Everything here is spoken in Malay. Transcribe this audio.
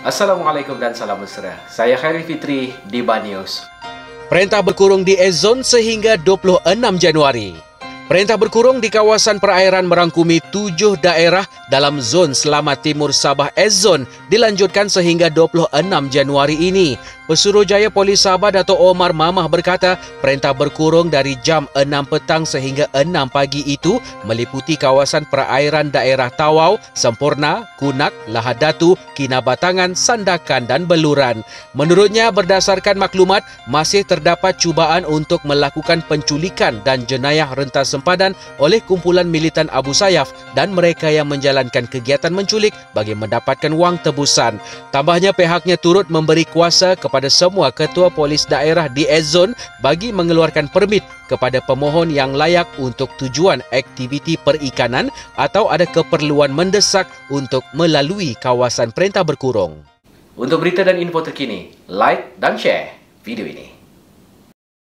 Assalamualaikum dan salam mesra. Saya Khairi Fitri di Banius. Perintah berkurung di S-Zone sehingga 26 Januari. Perintah berkurung di kawasan perairan merangkumi 7 daerah dalam zon Selamat Timur Sabah S-Zone dilanjutkan sehingga 26 Januari ini. Pesuruhjaya Polis Sabah Dato' Omar Mamah berkata, perintah berkurung dari jam 6 petang sehingga 6 pagi itu meliputi kawasan perairan daerah Tawau, Sempurna, Kunak, Lahad Datu, Kinabatangan, Sandakan dan Beluran. Menurutnya, berdasarkan maklumat, masih terdapat cubaan untuk melakukan penculikan dan jenayah rentas sempadan oleh kumpulan militan Abu Sayyaf dan mereka yang menjalankan kegiatan menculik bagi mendapatkan wang tebusan. Tambahnya, pihaknya turut memberi kuasa kepada semua ketua polis daerah di S-Zone bagi mengeluarkan permit kepada pemohon yang layak untuk tujuan aktiviti perikanan atau ada keperluan mendesak untuk melalui kawasan perintah berkurung. Untuk berita dan info terkini, like dan share video ini.